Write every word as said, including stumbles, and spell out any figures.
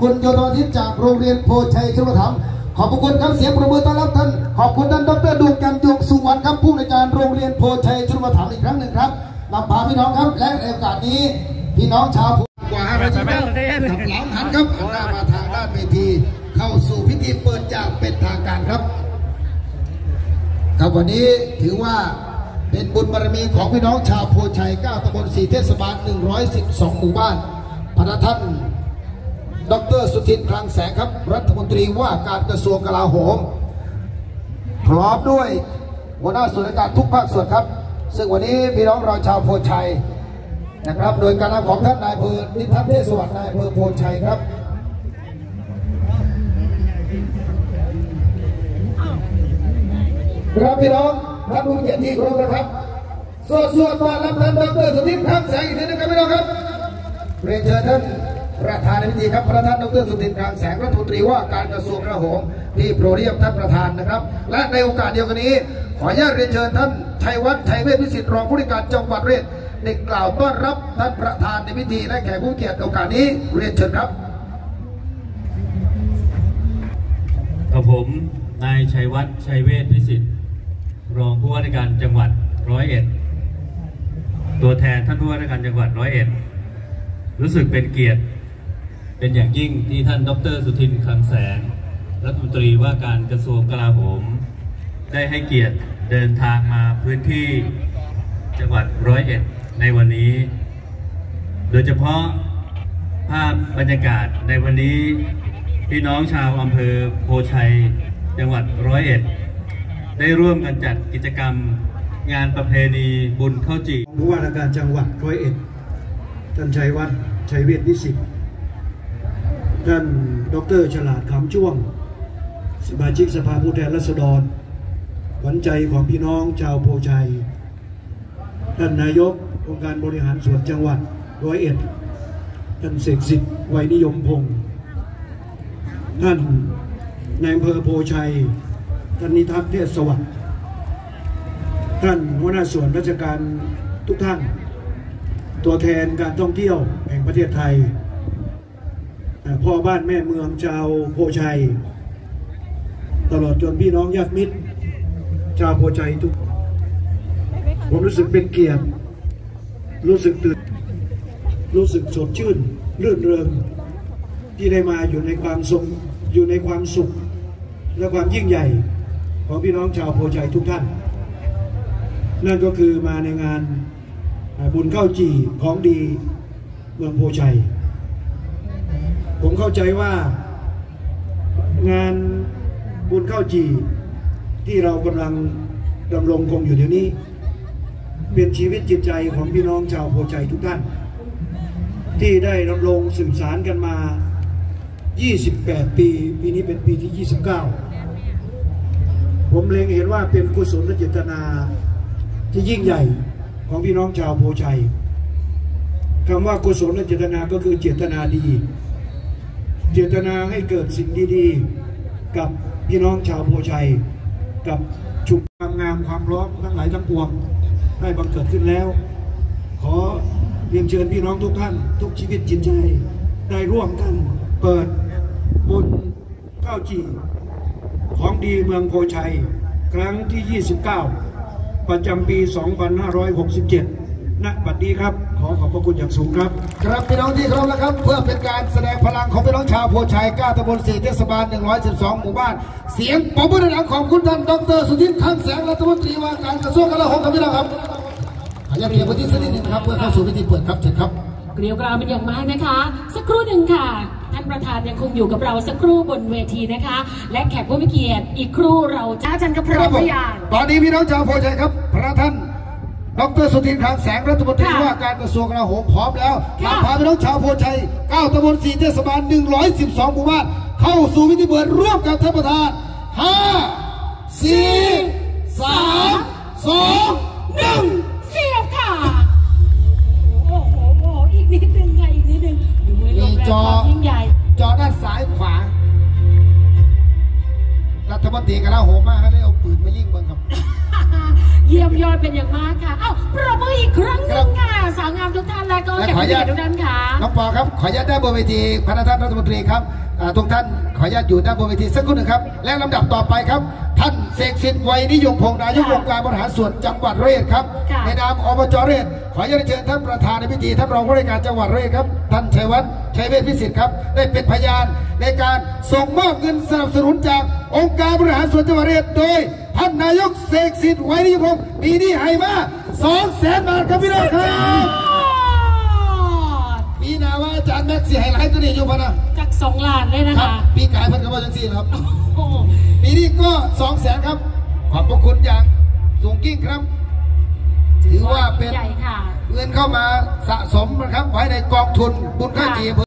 คุณโยธวาทิตจากโรงเรียนโพชัยชุมธรรมขอบคุณครับเสียงปรบมือต้อนรับท่านขอบคุณท่านดร.ดวงจันทร์ดวงสุวรรณครับผู้ในการโรงเรียนโพชัยชุมธรรมอีกครั้งหนึ่งครับนำพาพี่น้องครับและในโอกาสนี้พี่น้องชาวภูกว่าห้าร้อยชีวิตกับหลังหันครับหันหน้ามาทางด้านเวทีเข้าสู่พิธีเปิดอย่างเป็นทางการครับครับวันนี้ถือว่าเป็นบุญบารมีของพี่น้องชาวโพชัยเก้าตำบลสี่เทศบาลหนึ่งร้อยสิบสองหมู่บ้านพระท่านดร.สุทินคลังแสงครับรัฐมนตรีว่าการกระทรวงกลาโหมพร้อมด้วยหัวหน้าส่วนราชการทุกภาคส่วนครับซึ่งวันนี้พี่น้องเราชาวโพชัยนะครับโดยการนำของท่านนายอำเภอนิทัศน์เทศสวัสดิ์นายอำเภอโพชัยครับครับพี่น้องท่านผู้เกียรติที่เคารพนะครับสวดสวดต้อนรับท่านดร.สุทินคลังแสงอีกทีนึงครับพี่น้องครับเรียนเชิญท่านประธานในพิธีครับประธานดร.สุทินคลังแสงรัฐมนตรีว่าการกระทรวงกลาโหมที่โปรดเรียกท่านประธานนะครับและในโอกาสเดียวกันนี้ขออนุญาตเรียนเชิญท่านชัยวัฒน์ชัยเวชวิสิทธิ์รองผู้ว่าการจังหวัดร้อยเอ็ดได้กล่าวต้อนรับท่านประธานในพิธีและแขกผู้เกียรติโอกาสนี้เรียนเชิญครับกับผมนายชัยวัฒน์ชัยเวชวิสิทธิ์รองผู้ว่าราชการจังหวัดร้อยเอ็ดตัวแทนท่านผู้ว่าราชการจังหวัดร้อยเอ็ดรู้สึกเป็นเกียรติเป็นอย่างยิ่งที่ท่านดร.สุทินคลังแสงรัฐมนตรีว่าการกระทรวงกลาโหมได้ให้เกียรติเดินทางมาพื้นที่จังหวัดร้อยเอ็ดในวันนี้โดยเฉพาะภาพบรรยากาศในวันนี้พี่น้องชาวอำเภอโพชัยจังหวัดร้อยเอ็ดได้ร่วมกันจัดกิจกรรมงานประเพณีบุญข้าวจี่ผู้ว่าราชการจังหวัดร้อยเอ็ดท่านชัยวัฒน์ชัยเวชวิสิทธิ์ท่านดร.ฉลาดขำช่วงสมาชิกสภาผู้แทนราษฎรขวัญใจของพี่น้องชาวโพชัยท่านนายกองค์การบริหารส่วนจังหวัดร้อยเอ็ดท่านเสกสิทธิ์ไวยนิยมพงศ์ท่านนายอำเภอโพชัยท่านนิทัศน์เทศสวัสดิ์ท่านหัวหน้าส่วนราชการทุกท่านตัวแทนการท่องเที่ยวแห่งประเทศไทยพ่อบ้านแม่เมืองชาวโพชัยตลอดจนพี่น้องญาติมิตรชาวโพชัยทุกผมรู้สึกเป็นเกียรติรู้สึกตื่นรู้สึกสดชื่นรื่นเริงที่ได้มาอยู่ในความทรงอยู่ในความสุขและความยิ่งใหญ่ของพี่น้องชาวโพชัยทุกท่านนั่นก็คือมาในงานบุญข้าวจี่ของดีเมืองโพชัยผมเข้าใจว่างานบุญข้าวจี่ที่เรากำลังดำรงคงอยู่เดี๋ยวนี้เป็นชีวิตจิตใจของพี่น้องชาวโพชัยทุกท่านที่ได้ดำรงสืบสานกันมายี่สิบแปดปีปีนี้เป็นปีที่ยี่สิบเก้าผมเล็งเห็นว่าเป็นกุศลและเจตนาที่ยิ่งใหญ่ของพี่น้องชาวโพชัยคำว่ากุศลและเจตนาก็คือเจตนาดีเจตนาให้เกิดสิ่งดีๆกับพี่น้องชาวโพชัยกับชุมความงามความพร้อมทั้งหลายทั้งปวงได้บังเกิดขึ้นแล้วขอเรียนเชิญพี่น้องทุกท่านทุกชีวิตจิตใจได้ร่วมกันเปิดบุญข้าวจี่ของดีเมืองโพชัยครั้งที่ยี่สิบเก้าประจำปีสองพันห้าร้อยหกสิบเจ็ดณ บัดนี้ครับขอขอบพระคุณอย่างสูงครับครับพี่น้องที่เคารพนะครับเพื่อเป็นการแสดงพลังของพี่น้องชาวโพชัยเก้าตำบลสี่เทศบาลหนึ่งร้อยสิบสองหมู่บ้านเสียงปรบมือดังของคุณท่านดร.สุทินคลังแสงรัฐมนตรีว่าการกระทรวงกลาโหมครับพี่น้องครับขออนุญาตเรียนพื้นที่สักนิดนึงครับเพื่อเข้าสู่พิธีเปิดครับเชิญครับเกลียวกราวเป็นอย่างมากนะคะสักครู่หนึ่งค่ะท่านประธานยังคงอยู่กับเราสักครู่บนเวทีนะคะและแขกผู้มีเกียรติอีกครู่เราจ้าจันกระพร้อมพยานตอนนี้พี่น้องชาวโพชัยครับพระท่านดร.สุทินคลังแสงรัฐมนตรีว่าการกระทรวงกลาโหมพร้อมแล้วนำพาพี่น้องชาวโพชัยเก้าตำบลสี่เทศบาลหนึ่งร้อยสิบสองหมู่บ้านเข้าสู่พิธีเปิดร่วมกับท่านประธานห้าสี่สามสองหนึ่งเสียบค่ะโอ้โหโอ้อีกนิดนึงไงอีกนิดนึงดูมือลงแรงความยิ่งใหญ่จอด้านซ้ายขวารัฐมนตรีกลาโหมมากเลยเอาปืนมายิงเมืองครับเยี่ยมยอดเป็นอย่างมากค่ะ เอ้าปรบมืออีกครั้งหนึงค่ะ สาวงามทุกท่านและก็แขกผู้มีเกียรติทุกท่านค่ะน้องปอครับขออนุญาตด้านบนเวทีพระท่านรัฐมนตรีครับอ่าทุกท่านขออนุญาตอยู่ด้านบนเวทีสักครู่หนึ่งครับและลำดับต่อไปครับท่านเสกสิทธิ์ไวยนิยมพงษ์นายกองค์การบริหารส่วนจังหวัดร้อยเอ็ดครับค่ะในนามอบจร้อยเอ็ดขออนุญาตเชิญท่านประธานในพิธีท่านรองผู้ว่าราชการจังหวัดร้อยเอ็ดครับท่านชัยวัฒน์ชัยเวชพิสิทธิ์ครับได้เป็นพยานในการส่งมอบเงินสนับสนุนจากองค์การบริหารส่วนจังหวัดร้อยเอ็ดโดยท่านนายกเสกสิทธิ์ไวยนิยมพงษ์ปีนี้ให้มาสองแสนบาทครับพี่น้องครับปีหน้าว่าอาจารย์แม็กซี่ไฮไลท์ตัวนี้อยู่พะนะจากสองล้านเลยนะครัคะบปีกายเพันกระบอกจังซี่ครับโอ้ปีนี้ก็สองแสนครับ ขอบพระคุณอย่างสูงยิ่งครับ ถือว่าเป็นใหญ่ค่ะเงินเข้ามาสะสมนะครับ ไว้ในกองทุนบุญค่าจี